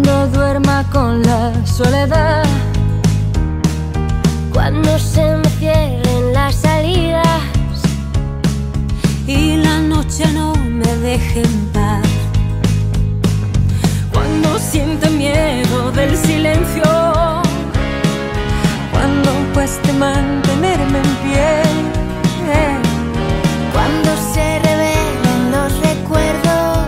Cuando duerma con la soledad, cuando se me cierren las salidas y la noche no me deje en paz, cuando sienta miedo del silencio, cuando cueste mantenerme en pie, cuando se revelen los recuerdos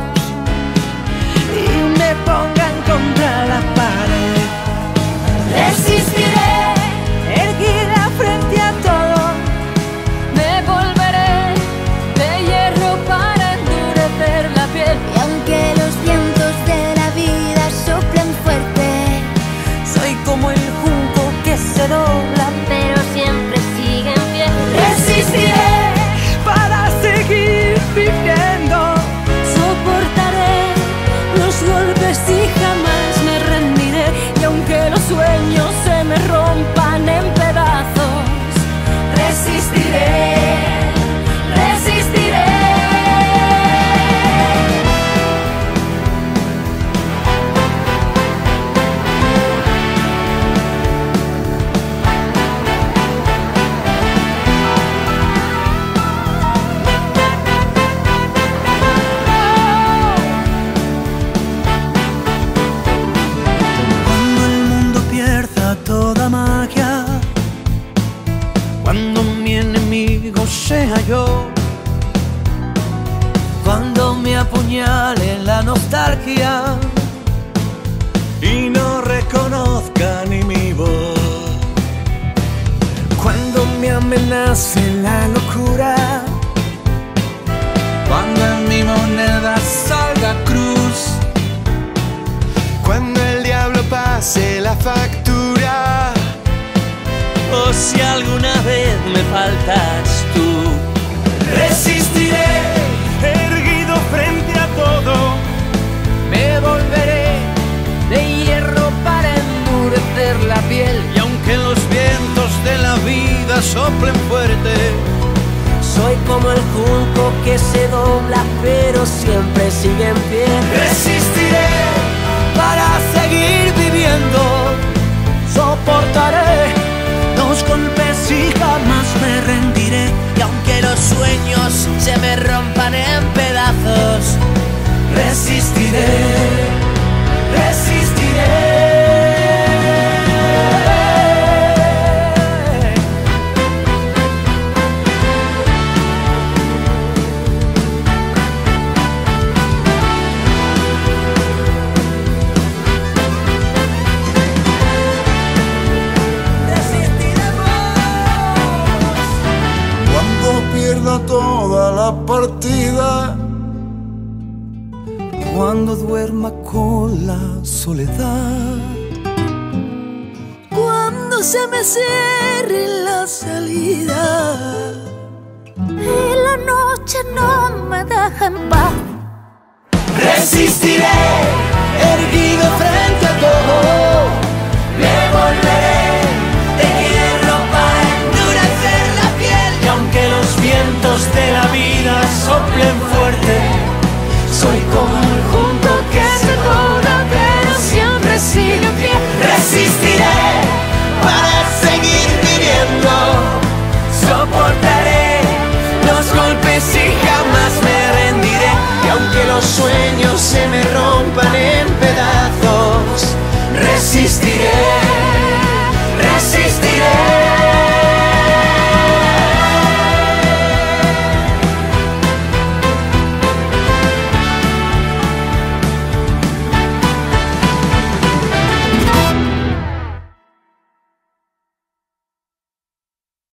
y me pongan contra la pared, resistiré, erguida frente a todo. me volveré de hierro para endurecer la piel. Y aunque los vientos de la vida soplen fuerte, Soy como el junco que se dobla, pero siempre sigue en pie. resistiré para seguir viviendo. Soportaré los golpes y jamás me rendiré. Y aunque los sueños se me rompan en pedazos, resistiré, resistiré. Cuando el mundo pierda toda magia, cuando mi enemigo sea yo, cuando me apuñale la nostalgia y no reconozca ni mi voz, cuando me amenace la locura, cuando en mi moneda salga cruz, Cuando el diablo pase la factura, o si alguna vez me faltas tú, resistiré, erguido frente a todo. me volveré de hierro para endurecer la piel. Y aunque los vientos de la vida soplen fuerte, Soy como el junco que se dobla pero siempre sigue en pie. resistiré Para seguir viviendo, soportaré los golpes y jamás me rendiré. Y aunque los sueños se me rompan en pedazos, resistiré, resistiré. cuando pierda toda la partida, Cuando duerma con la soledad, cuando se me cierre la salida y la noche no me deja en paz, resistiré, erguido frente a todo. Me volveré de hierro para endurecer la piel. Y aunque los vientos de la vida soplen fuerte, soy como